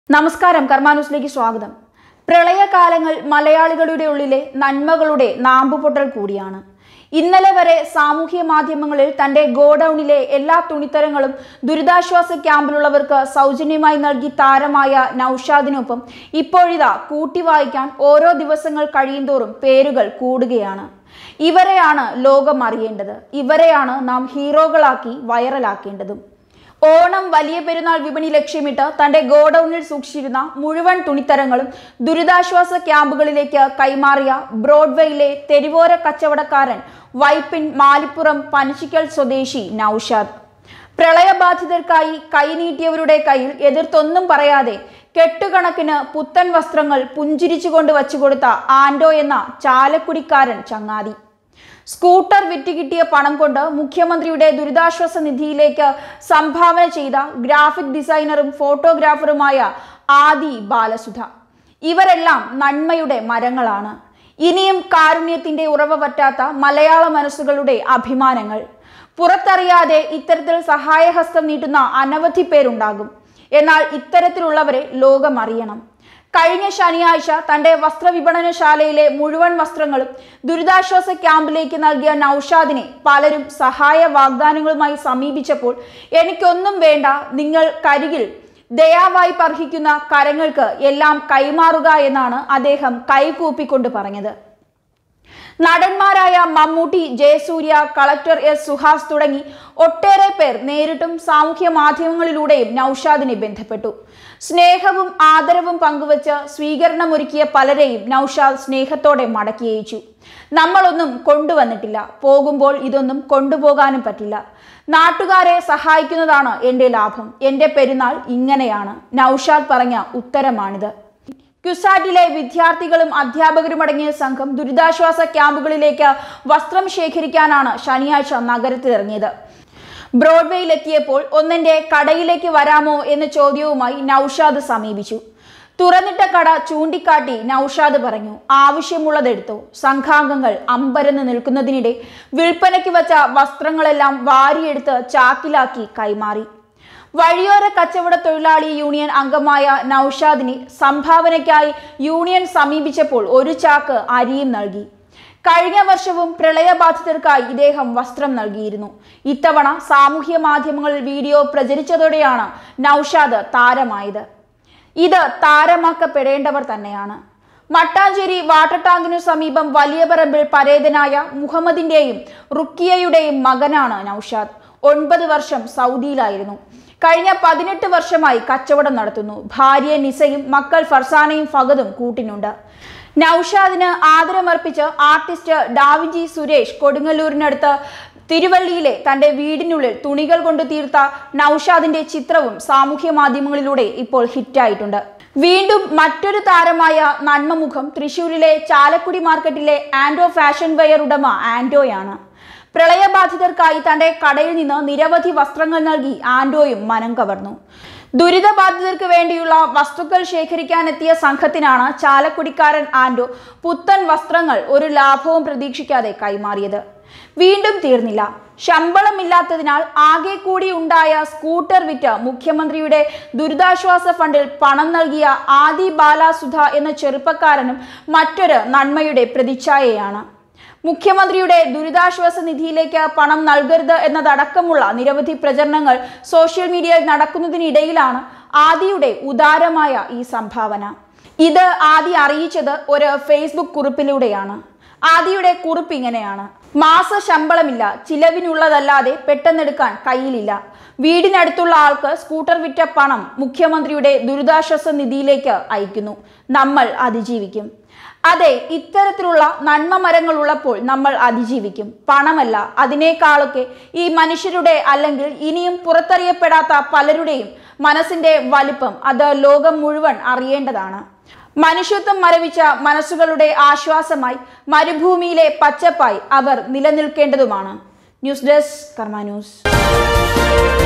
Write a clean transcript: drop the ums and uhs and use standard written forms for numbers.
നമസ്കാരം കർമാന്യൂസിലേക്ക് സ്വാഗതം. പ്രളയകാലങ്ങൾ മലയാളികളുടെ ഉള്ളിലെ നന്മകളുടെ നാമ്പുപൊട്ടൽ കൂടിയാണ്. ഇന്നലെ വരെ സാമൂഹ്യ മാധ്യമങ്ങളിൽ തന്റെ ഗോഡൌണിലെ എല്ലാ തുണിത്തരങ്ങളും ദുരിതാശ്വാസ ക്യാമ്പിലുള്ളവർക്ക് സൗജന്യമായി നൽകി താരമായ നൌഷാദിനൊപ്പം ഇപ്പോഴിതാ കൂട്ടി വായിക്കാൻ ഓരോ ദിവസങ്ങൾ കഴിയുന്തോറും പേരുകൾ കൂടുകയാണ്. ഇവരെയാണ് ലോകം അറിയേണ്ടത്. ഇവരെയാണ് നാം ഹീറോകളാക്കി വൈറലാക്കേണ്ടതും. ഓണം വലിയ പെരുന്നാൾ വിപണി ലക്ഷ്യമിട്ട് തന്റെ ഗോഡൌണിൽ സൂക്ഷിച്ചിരുന്ന മുഴുവൻ തുണിത്തരങ്ങളും ദുരിതാശ്വാസ ക്യാമ്പുകളിലേക്ക് കൈമാറിയ ബ്രോഡ്വേയിലെ തെരുവോര കച്ചവടക്കാരൻ വൈപ്പിൻ മാലിപ്പുറം പനച്ചിക്കൽ സ്വദേശി നൌഷാദ്. പ്രളയബാധിതർക്കായി കൈനീട്ടിയവരുടെ കയ്യിൽ എതിർത്തൊന്നും പറയാതെ കെട്ടുകണക്കിന് പുത്തൻ വസ്ത്രങ്ങൾ പുഞ്ചിരിച്ചുകൊണ്ട് വച്ചുകൊടുത്ത ആൻഡോ എന്ന ചാലക്കുടിക്കാരൻ ചങ്ങാതി. സ്കൂട്ടർ വിറ്റുകിട്ടിയ പണം കൊണ്ട് മുഖ്യമന്ത്രിയുടെ ദുരിതാശ്വാസ നിധിയിലേക്ക് സംഭാവന ചെയ്ത ഗ്രാഫിക് ഡിസൈനറും ഫോട്ടോഗ്രാഫറുമായ ആദി ബാലസുധ. ഇവരെല്ലാം നന്മയുടെ മരങ്ങളാണ്. ഇനിയും കാരുണ്യത്തിന്റെ ഉറവ പറ്റാത്ത മലയാള മനസ്സുകളുടെ അഭിമാനങ്ങൾ. പുറത്തറിയാതെ ഇത്തരത്തിൽ സഹായഹസ്തം നീട്ടുന്ന അനവധി പേരുണ്ടാകും. എന്നാൽ ഇത്തരത്തിലുള്ളവരെ ലോകം അറിയണം. കഴിഞ്ഞ ശനിയാഴ്ച തന്റെ വസ്ത്രവിപണനശാലയിലെ മുഴുവൻ വസ്ത്രങ്ങളും ദുരിതാശ്വാസ ക്യാമ്പിലേക്ക് നൽകിയ നൌഷാദിനെ പലരും സഹായ വാഗ്ദാനങ്ങളുമായി സമീപിച്ചപ്പോൾ എനിക്കൊന്നും വേണ്ട, നിങ്ങൾ കരികിൽ ദയാവായി അർഹിക്കുന്ന കരങ്ങൾക്ക് എല്ലാം കൈമാറുക എന്നാണ് അദ്ദേഹം കൈകൂപ്പിക്കൊണ്ട് പറഞ്ഞത്. നടന്മാരായ മമ്മൂട്ടി, ജയസൂര്യ, കളക്ടർ എസ് സുഹാസ് തുടങ്ങി ഒട്ടേറെ പേർ നേരിട്ടും സാമൂഹ്യ മാധ്യമങ്ങളിലൂടെയും നൌഷാദിനെ ബന്ധപ്പെട്ടു. സ്നേഹവും ആദരവും പങ്കുവച്ച് സ്വീകരണമൊരുക്കിയ പലരെയും നൌഷാദ് സ്നേഹത്തോടെ മടക്കി അയച്ചു. നമ്മളൊന്നും കൊണ്ടുവന്നിട്ടില്ല, പോകുമ്പോൾ ഇതൊന്നും കൊണ്ടുപോകാനും പറ്റില്ല. നാട്ടുകാരെ സഹായിക്കുന്നതാണ് എൻ്റെ ലാഭം. എൻ്റെ പെരുന്നാൾ ഇങ്ങനെയാണ്. നൌഷാദ് പറഞ്ഞ ഉത്തരമാണിത്. ക്യുസാറ്റിലെ വിദ്യാർത്ഥികളും അധ്യാപകരുമടങ്ങിയ സംഘം ദുരിതാശ്വാസ ക്യാമ്പുകളിലേക്ക് വസ്ത്രം ശേഖരിക്കാനാണ് ശനിയാഴ്ച നഗരത്തിലിറങ്ങിയത്. ബ്രോഡ്വേയിലെത്തിയപ്പോൾ ഒന്നെന്റെ കടയിലേക്ക് വരാമോ എന്ന ചോദ്യവുമായി നൌഷാദ് സമീപിച്ചു. തുറന്നിട്ട കട ചൂണ്ടിക്കാട്ടി നൌഷാദ് പറഞ്ഞു, ആവശ്യമുള്ളതെടുത്തോ. സംഘാംഗങ്ങൾ അമ്പരന്ന് നിൽക്കുന്നതിനിടെ വിൽപ്പനയ്ക്ക് വച്ച വസ്ത്രങ്ങളെല്ലാം വാരിയെടുത്ത് ചാക്കിലാക്കി കൈമാറി. വഴിയോര കച്ചവട തൊഴിലാളി യൂണിയൻ അംഗമായ നൌഷാദിനെ സംഭാവനയ്ക്കായി യൂണിയൻ സമീപിച്ചപ്പോൾ ഒരു ചാക്ക് അരിയും നൽകി. കഴിഞ്ഞ വർഷവും പ്രളയബാധിതർക്കായി ഇദ്ദേഹം വസ്ത്രം നൽകിയിരുന്നു. ഇത്തവണ സാമൂഹ്യ മാധ്യമങ്ങളിൽ വീഡിയോ പ്രചരിച്ചതോടെയാണ് നൌഷാദ് താരമായത്. ഇത് താരമാക്കപ്പെടേണ്ടവർ തന്നെയാണ്. മട്ടാഞ്ചേരി വാട്ടർ ടാങ്കിനു സമീപം വലിയ പറമ്പിൽ പരേതനായ മുഹമ്മദിന്റെയും റുക്കിയയുടെയും മകനാണ് നൌഷാദ്. 9 വർഷം സൗദിയിലായിരുന്നു. കഴിഞ്ഞ 18 വർഷമായി കച്ചവടം നടത്തുന്നു. ഭാര്യ നിസയും മക്കൾ ഫർസാനയും ഫഗദും കൂട്ടിനുണ്ട്. നൌഷാദിന് ആദരമർപ്പിച്ച് ആർട്ടിസ്റ്റ് ഡാവിഞ്ചി സുരേഷ് കൊടുങ്ങല്ലൂരിനടുത്ത് തിരുവള്ളിയിലെ തന്റെ വീടിനുള്ളിൽ തുണികൾ കൊണ്ട് തീർത്ത നൌഷാദിന്റെ ചിത്രവും സാമൂഹ്യ മാധ്യമങ്ങളിലൂടെ ഇപ്പോൾ ഹിറ്റായിട്ടുണ്ട്. വീണ്ടും മറ്റൊരു താരമായ നന്മമുഖം തൃശൂരിലെ ചാലക്കുടി മാർക്കറ്റിലെ ആൻഡോ ഫാഷൻ വെയർ ഉടമ ആൻഡോയാണ്. പ്രളയബാധിതർക്കായി തന്റെ കടയിൽ നിന്ന് നിരവധി വസ്ത്രങ്ങൾ നൽകി ആൻഡോയും മനം കവർന്നു. ദുരിതബാധിതർക്ക് വേണ്ടിയുള്ള വസ്തുക്കൾ ശേഖരിക്കാനെത്തിയ സംഘത്തിനാണ് ചാലക്കുടിക്കാരൻ ആൻഡോ പുത്തൻ വസ്ത്രങ്ങൾ ഒരു ലാഭവും പ്രതീക്ഷിക്കാതെ കൈമാറിയത്. വീണ്ടും തീർന്നില്ല. ശമ്പളമില്ലാത്തതിനാൽ ആകെ കൂടി ഉണ്ടായ സ്കൂട്ടർ വിറ്റ് മുഖ്യമന്ത്രിയുടെ ദുരിതാശ്വാസ ഫണ്ടിൽ പണം നൽകിയ ആദി ബാലസുധ എന്ന ചെറുപ്പക്കാരനും മറ്റൊരു നന്മയുടെ പ്രതിച്ഛായയാണ്. മുഖ്യമന്ത്രിയുടെ ദുരിതാശ്വാസ നിധിയിലേക്ക് പണം നൽകരുത് എന്നതടക്കമുള്ള നിരവധി പ്രചരണങ്ങൾ സോഷ്യൽ മീഡിയയിൽ നടക്കുന്നതിനിടയിലാണ് ആദിയുടെ ഉദാരമായ ഈ സംഭാവന. ഇത് ആദി അറിയിച്ചത് ഒരു ഫേസ്ബുക്ക് കുറിപ്പിലൂടെയാണ്. ആദിയുടെ കുറിപ്പ് ഇങ്ങനെയാണ്: മാസ ശമ്പളമില്ല, ചിലവിനുള്ളതല്ലാതെ പെട്ടെന്നെടുക്കാൻ കയ്യിലില്ല. വീടിനടുത്തുള്ള ആൾക്ക് സ്കൂട്ടർ വിറ്റ പണം മുഖ്യമന്ത്രിയുടെ ദുരിതാശ്വാസ നിധിയിലേക്ക് അയക്കുന്നു. നമ്മൾ അതിജീവിക്കും. അതെ, ഇത്തരത്തിലുള്ള നന്മ മരങ്ങൾ ഉള്ളപ്പോൾ നമ്മൾ അതിജീവിക്കും. പണമല്ല, അതിനേക്കാളൊക്കെ ഈ മനുഷ്യരുടെ, അല്ലെങ്കിൽ ഇനിയും പുറത്തറിയപ്പെടാത്ത പലരുടെയും മനസ്സിന്റെ വലിപ്പം, അത് ലോകം മുഴുവൻ അറിയേണ്ടതാണ്. മനുഷ്യത്വം മരവിച്ച മനസ്സുകളുടെ ആശ്വാസമായി, മരുഭൂമിയിലെ പച്ചപ്പായി അവർ നിലനിൽക്കേണ്ടതുമാണ്. News desk Karma News.